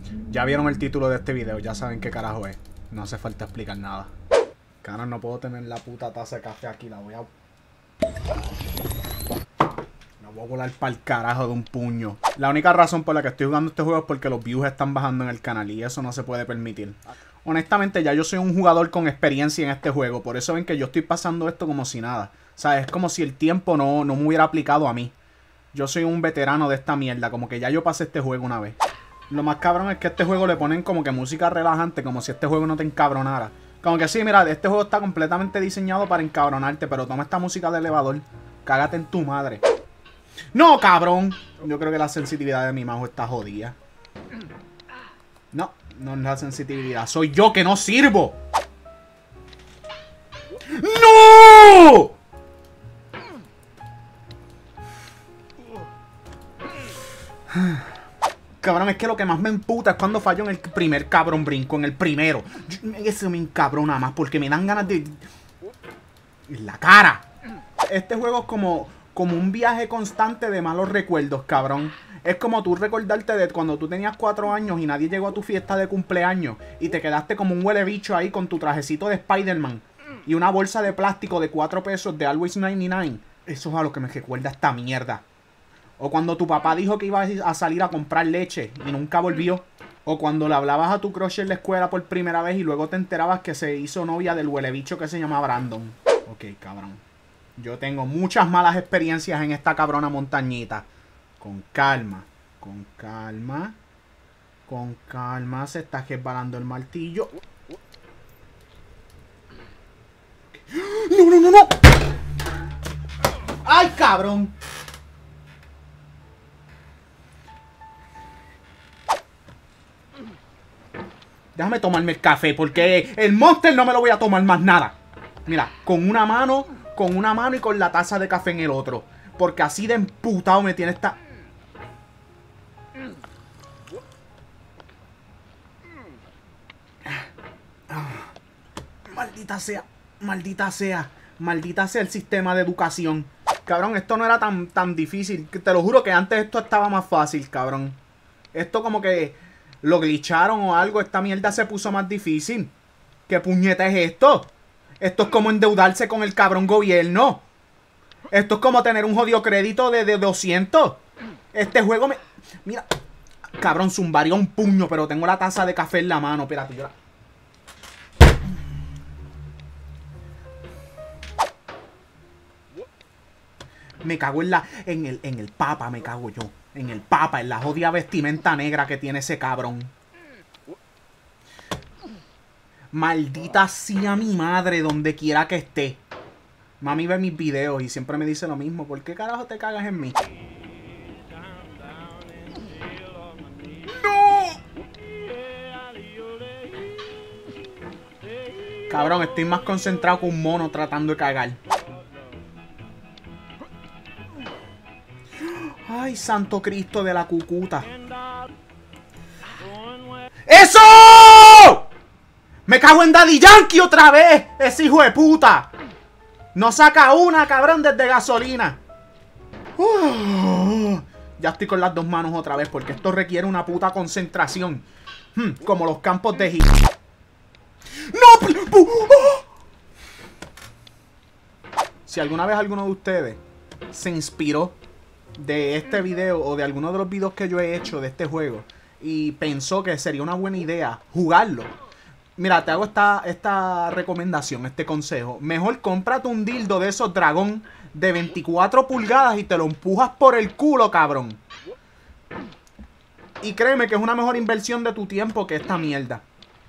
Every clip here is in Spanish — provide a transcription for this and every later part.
Ya vieron el título de este video, ya saben qué carajo es. No hace falta explicar nada. Cara, no puedo tener la puta taza de café aquí, la voy a volar para el carajo de un puño. La única razón por la que estoy jugando este juego es porque los views están bajando en el canal y eso no se puede permitir. Honestamente, ya yo soy un jugador con experiencia en este juego, por eso ven que yo estoy pasando esto como si nada. O sea, es como si el tiempo no me hubiera aplicado a mí. Yo soy un veterano de esta mierda, como que ya yo pasé este juego una vez. Lo más cabrón es que a este juego le ponen como que música relajante, como si este juego no te encabronara. Como que sí, mira, este juego está completamente diseñado para encabronarte, pero toma esta música de elevador. Cágate en tu madre. ¡No, cabrón! Yo creo que la sensibilidad de mi mouse está jodida. No, no es la sensibilidad. Soy yo que no sirvo. ¡No! Cabrón, es que lo que más me emputa es cuando fallo en el primer cabrón brinco, en el primero. Eso me encabrona más porque me dan ganas de... en la cara. Este juego es como un viaje constante de malos recuerdos, cabrón. Es como tú recordarte de cuando tú tenías 4 años y nadie llegó a tu fiesta de cumpleaños y te quedaste como un huele bicho ahí con tu trajecito de Spider-Man y una bolsa de plástico de 4 pesos de Always 99. Eso es a lo que me recuerda esta mierda. O cuando tu papá dijo que iba a salir a comprar leche y nunca volvió. O cuando le hablabas a tu crush en la escuela por primera vez y luego te enterabas que se hizo novia del huele bicho que se llama Brandon. Ok, cabrón. Yo tengo muchas malas experiencias en esta cabrona montañita. Con calma, con calma. Con calma, se está resbalando el martillo. ¡No, no, no, no! ¡Ay, cabrón! Déjame tomarme el café porque el Monster no me lo voy a tomar más nada. Mira, con una mano y con la taza de café en el otro. Porque así de emputado me tiene esta... Maldita sea, maldita sea, maldita sea el sistema de educación. Cabrón, esto no era tan difícil. Te lo juro que antes esto estaba más fácil, cabrón. Esto como que lo glitcharon o algo. Esta mierda se puso más difícil. ¿Qué puñeta es esto? Esto es como endeudarse con el cabrón gobierno. Esto es como tener un jodido crédito de 200. Este juego me... Mira, cabrón, zumbaría un puño, pero tengo la taza de café en la mano. Espérate, yo la... Me cago en el papa, me cago yo. En el papa, en la jodida vestimenta negra que tiene ese cabrón. Maldita sea mi madre donde quiera que esté. Mami ve mis videos y siempre me dice lo mismo. ¿Por qué carajo te cagas en mí? ¡No! Cabrón, estoy más concentrado que un mono tratando de cagar. Ay, santo Cristo de la cucuta. ¡Eso! ¡Me cago en Daddy Yankee otra vez! ¡Ese hijo de puta! No saca una, cabrón, desde gasolina. Ya estoy con las dos manos otra vez porque esto requiere una puta concentración. Como los campos de hit. ¡No! Si alguna vez alguno de ustedes se inspiró de este video o de alguno de los videos que yo he hecho de este juego y pensó que sería una buena idea jugarlo, mira, te hago esta recomendación, este consejo. Mejor cómprate un dildo de esos dragón de 24 pulgadas y te lo empujas por el culo, cabrón. Y créeme que es una mejor inversión de tu tiempo que esta mierda.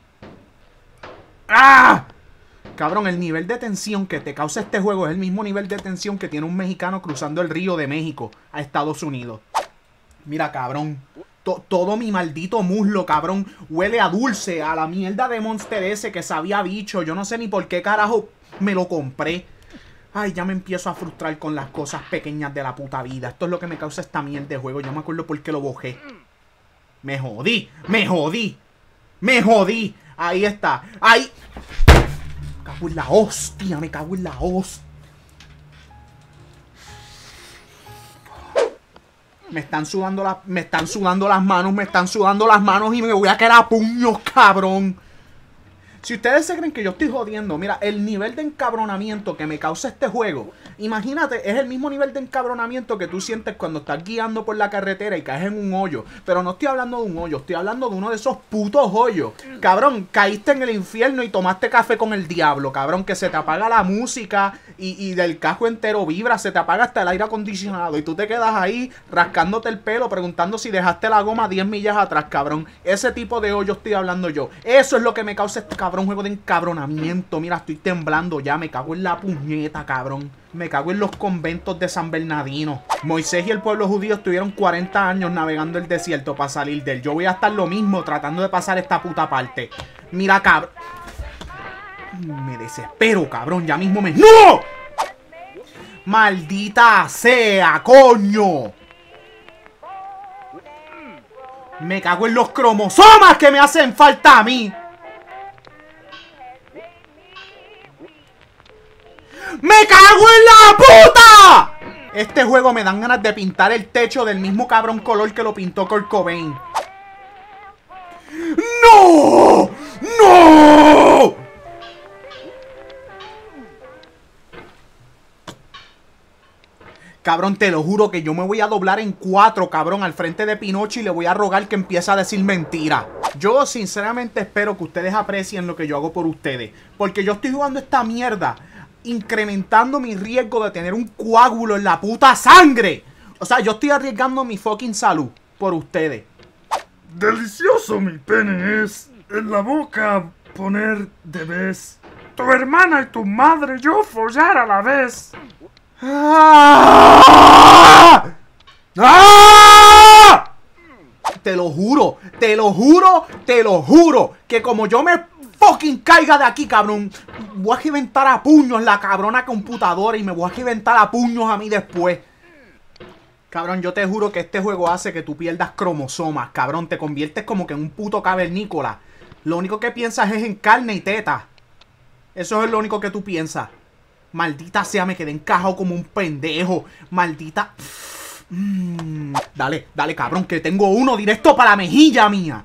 ¡Ah! Cabrón, el nivel de tensión que te causa este juego es el mismo nivel de tensión que tiene un mexicano cruzando el río de México a Estados Unidos. Mira, cabrón. Todo mi maldito muslo, cabrón, huele a dulce, a la mierda de Monster ese que sabía bicho. Yo no sé ni por qué carajo me lo compré. Ay, ya me empiezo a frustrar con las cosas pequeñas de la puta vida. Esto es lo que me causa esta mierda de juego. Yo me acuerdo por qué lo bojé. Me jodí, me jodí, me jodí. Ahí está, ahí. Me cago en la hostia, me cago en la hostia. Me están sudando las manos, me están sudando las manos y me voy a caer a puños, cabrón. Si ustedes se creen que yo estoy jodiendo, mira, el nivel de encabronamiento que me causa este juego, imagínate, es el mismo nivel de encabronamiento que tú sientes cuando estás guiando por la carretera y caes en un hoyo. Pero no estoy hablando de un hoyo, estoy hablando de uno de esos putos hoyos. Cabrón, caíste en el infierno y tomaste café con el diablo, cabrón, que se te apaga la música y del casco entero vibra, se te apaga hasta el aire acondicionado y tú te quedas ahí rascándote el pelo preguntando si dejaste la goma 10 millas atrás, cabrón. Ese tipo de hoyo estoy hablando yo. Eso es lo que me causa este cabrón juego de encabronamiento. Mira, estoy temblando ya, me cago en la puñeta, cabrón. Me cago en los conventos de San Bernardino. Moisés y el pueblo judío estuvieron 40 años navegando el desierto para salir de él. Yo voy a estar lo mismo tratando de pasar esta puta parte. Mira, cabrón. Me desespero, cabrón. Ya mismo me... ¡No! ¡Maldita sea, coño! Me cago en los cromosomas que me hacen falta a mí. ¡Me cago en la puta! Este juego me dan ganas de pintar el techo del mismo cabrón color que lo pintó Kurt Cobain. ¡No! ¡No! Cabrón, te lo juro que yo me voy a doblar en 4, cabrón, al frente de Pinocho y le voy a rogar que empiece a decir mentira. Yo sinceramente espero que ustedes aprecien lo que yo hago por ustedes. Porque yo estoy jugando esta mierda incrementando mi riesgo de tener un coágulo en la puta sangre. O sea, yo estoy arriesgando mi fucking salud por ustedes. Delicioso mi pene es. En la boca poner de vez. Tu hermana y tu madre yo follar a la vez. ¡Ah! ¡Ah! Te lo juro, te lo juro, te lo juro, que como yo me fucking caiga de aquí, cabrón, voy a reventar a puños la cabrona computadora y me voy a reventar a puños a mí después. Cabrón, yo te juro que este juego hace que tú pierdas cromosomas, cabrón, te conviertes como que en un puto cavernícola. Lo único que piensas es en carne y teta. Eso es lo único que tú piensas. Maldita sea, me quedé encajado como un pendejo. Maldita... Dale, dale, cabrón, que tengo uno directo para la mejilla mía.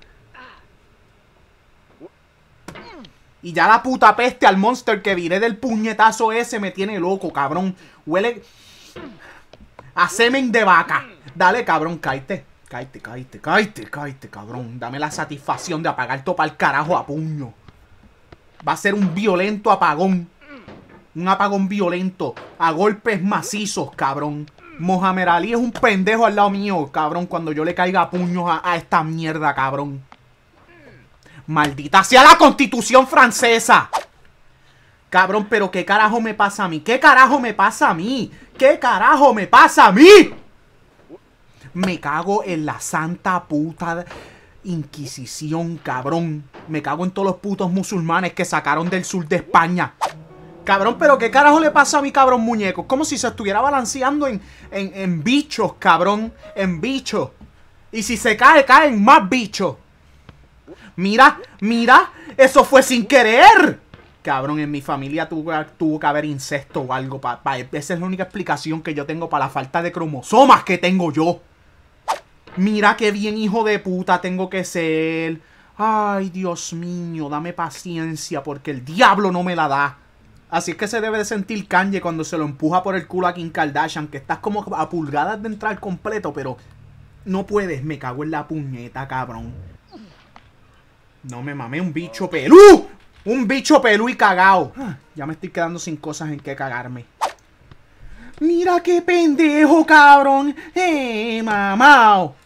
Y ya la puta peste al monster que viré del puñetazo ese me tiene loco, cabrón. Huele a semen de vaca. Dale, cabrón, cállate. Cállate, cállate, cállate, cállate, cabrón. Dame la satisfacción de apagar todo para el carajo a puño. Va a ser un violento apagón. Un apagón violento. A golpes macizos, cabrón. Mohamed Ali es un pendejo al lado mío, cabrón. Cuando yo le caiga a puños a esta mierda, cabrón. Maldita sea la Constitución francesa. Cabrón, pero ¿qué carajo me pasa a mí? ¿Qué carajo me pasa a mí? ¿Qué carajo me pasa a mí? Me cago en la santa puta Inquisición, cabrón. Me cago en todos los putos musulmanes que sacaron del sur de España. Cabrón, pero ¿qué carajo le pasa a mi cabrón muñeco? Como si se estuviera balanceando en bichos, cabrón. En bichos. Y si se cae, caen más bichos. Mira, mira. Eso fue sin querer. Cabrón, en mi familia tuvo que haber incesto o algo. Esa es la única explicación que yo tengo para la falta de cromosomas que tengo yo. Mira qué bien hijo de puta tengo que ser. Ay, Dios mío, dame paciencia porque el diablo no me la da. Así es que se debe de sentir Kanye cuando se lo empuja por el culo a Kim Kardashian, que estás como a pulgadas de entrar completo, pero no puedes. Me cago en la puñeta, cabrón. No me mamé, un bicho pelú. Un bicho pelú y cagao. Ya me estoy quedando sin cosas en que cagarme. Mira qué pendejo, cabrón. Mamao.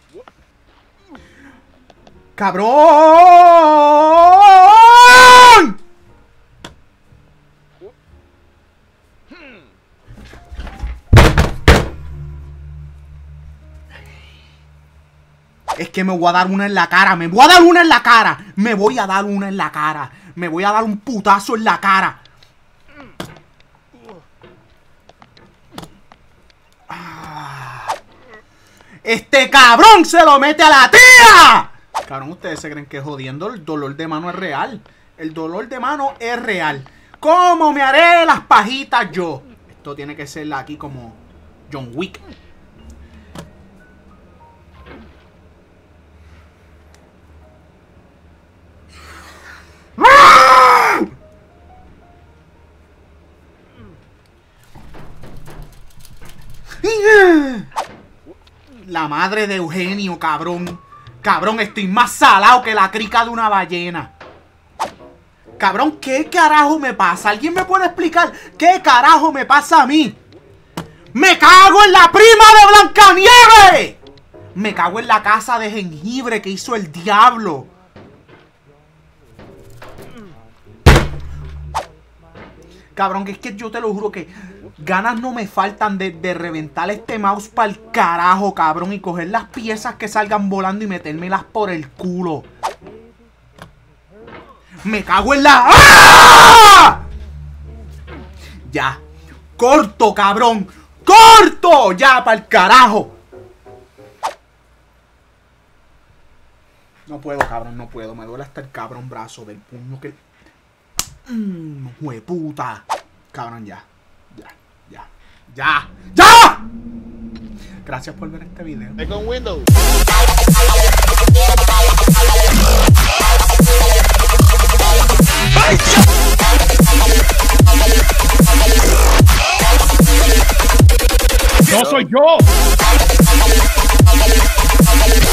¡Cabrón! Es que me voy a dar una en la cara. Me voy a dar una en la cara. Me voy a dar una en la cara. Me voy a dar un putazo en la cara. ¡Este cabrón se lo mete a la tía! Cabrón, ustedes se creen que jodiendo el dolor de mano es real. El dolor de mano es real. ¿Cómo me haré las pajitas yo? Esto tiene que ser aquí como John Wick. la madre de Eugenio, cabrón. Cabrón, estoy más salado que la crica de una ballena. Cabrón, ¿qué carajo me pasa? ¿Alguien me puede explicar qué carajo me pasa a mí? ¡Me cago en la prima de Blancanieves! Me cago en la casa de jengibre que hizo el diablo. Cabrón, que es que yo te lo juro que ganas no me faltan de reventar este mouse para el carajo, cabrón. Y coger las piezas que salgan volando y metérmelas por el culo. Me cago en la... ¡Ah! Ya. Corto, cabrón. ¡Corto! Ya, para el carajo. No puedo, cabrón, no puedo. Me duele hasta el cabrón brazo del puño que... ¡Jueputa! Cabrón, ya. ¡Ya! Gracias por ver este video. Estoy con Windows. ¡No soy yo!